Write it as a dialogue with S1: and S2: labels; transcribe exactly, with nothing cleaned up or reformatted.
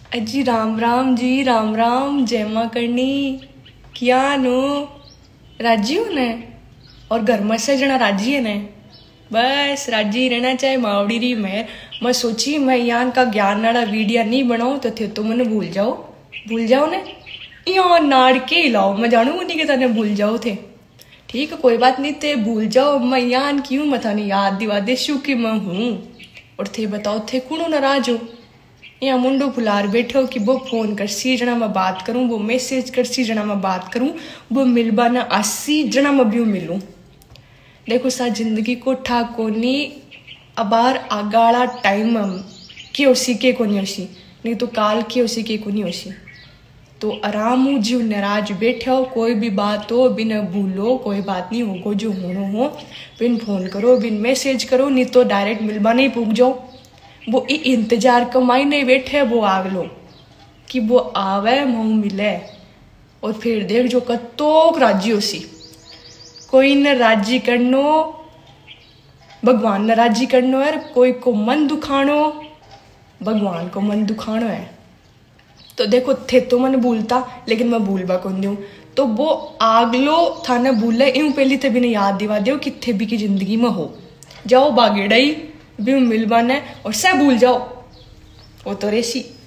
S1: अजी राम राम जी, राम राम, जय माँ करनी। क्या नो राजी हो ने? और घर में से जना राजी है ने? बस राजी रहना चाहे मावड़ी री मैं मैं सोची मैं यान का ज्ञान नाड़ा वीडियो नहीं बनाऊं तो थे तो मैंने भूल जाओ भूल जाओ ने यहाँ नाड़ के हिलाओ मैं जानू नहीं के तने भूल जाओ थे। ठीक है कोई बात नहीं थे भूल जाओ मैं यान क्यों मथा नहीं याद दिवा दे शू की मैं हूँ। और थे बताओ थे कुणो नाराज हो यहाँ मुंडो फुलार बैठो कि वो फोन कर सी जना मैं बात करूँ वो मैसेज कर सी जना मैं बात करूँ वो मिलबा ना अस्सी जना मैं भी मिलूँ। देखो सा जिंदगी को ठा कोनी अबार आगाड़ा टाइम के उसी के कोनी उसी नहीं तो काल के उसी के कोनी उसी तो आराम हो जीव नाराज बैठे हो कोई भी बात हो बिना भूलो कोई बात नहीं होगो जो होनो हो बिन फोन करो बिन मैसेज करो नहीं तो डायरेक्ट मिलबा नहीं पूग जाओ। वो इंतजार कमाई नहीं बैठे वो आग लो कि वो आवे मुँह मिले और फिर देख जो कतोक राजी उसी कोई न राजी करनो भगवान न राजी करनो है कोई को मन दुखानो भगवान को मन दुखानो है। तो देखो थे तो मन भूलता लेकिन मैं भूलबा कौन दूँ तो वो आगलो थाने भूले यूं पहली थे भी ने याद दिवा दो कि थे भी की जिंदगी में हो जाओ बागेड़ाई भी मिलबाने और सब भूल जाओ वो तो रेसी।